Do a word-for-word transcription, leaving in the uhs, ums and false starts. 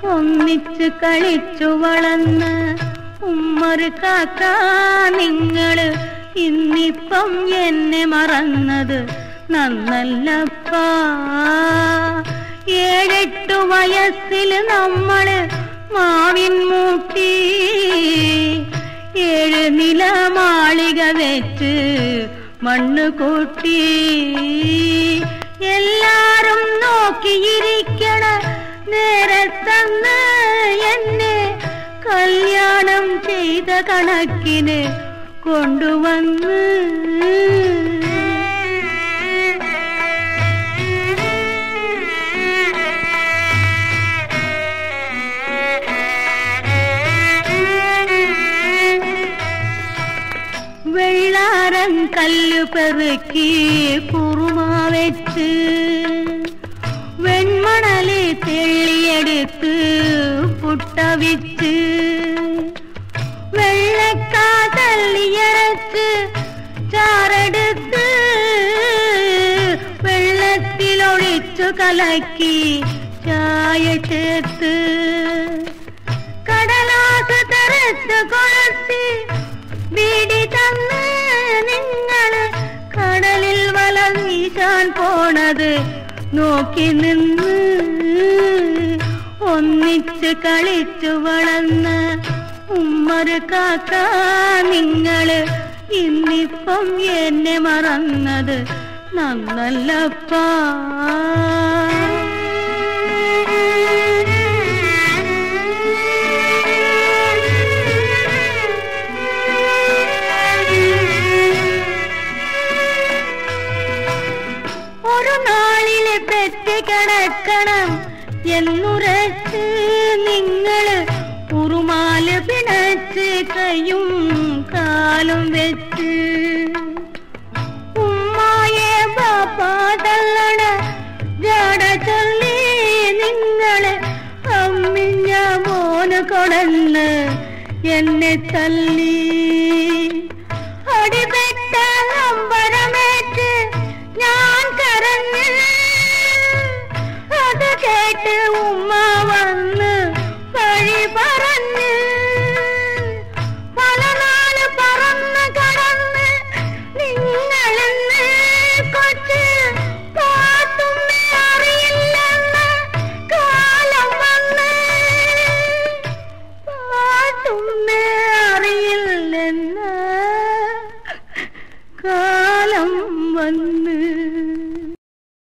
ഒന്നിച്ച് കളിച്ചു വളർന്ന് ഉമ്മറ് കാക്ക നിങ്ങള് ഇന്നിപ്പം എന്നെ മറന്നത് നന്നല്ലപ്പാ. ഏഴെട്ടു വയസ്സിൽ നമ്മള് മാവിൻ മൂട്ടി ഏഴ് നില മാളിക വെച്ച് മണ്ണ് കൂട്ടി. എല്ലാരും നോക്കിയിരിക്കണ നേരത്തന്ന് എന്നെ കല്യാണം ചെയ്ത കണക്കിന് കൊണ്ടുവന്ന് വെള്ളാരം കല്ലു പെറുക്കി കുറുമ വെച്ച് വെൺമണല് തെള്ളിയെടുത്ത് പുട്ടവിച്ച് വെള്ളക്കാ തള്ളിയരച്ച് ചാറെടുത്ത് വെള്ളത്തിലൊഴിച്ചു കലക്കി ചായ ചേർത്ത് കടലാസ് തെരച്ച് കൊളത്തി വീടി തന്ന് നിങ്ങള് കടലിൽ വല വീശാൻ പോണത് നോക്കി നിന്ന്. ഒന്നിച്ച് കളിച്ചു വളർന്ന് ഉമ്മറ് കാക്ക നിങ്ങള് ഇന്നിപ്പം എന്നെ മറന്നത് നന്നല്ലപ്പാ. ഒരു നാളിലെ പെറ്റ് കിടക്കണം എന്നുരച്ച് നിങ്ങള് ഉറുമാല് പിണച്ച് കയ്യും കാലും വെച്ച് ഉമ്മായെ ബാപ്പാ തള്ളണ ജാട ചൊല്ലി നിങ്ങള് അമ്മിഞ്ഞ മോന് കൊടന്ന് എന്നെ തല്ലി.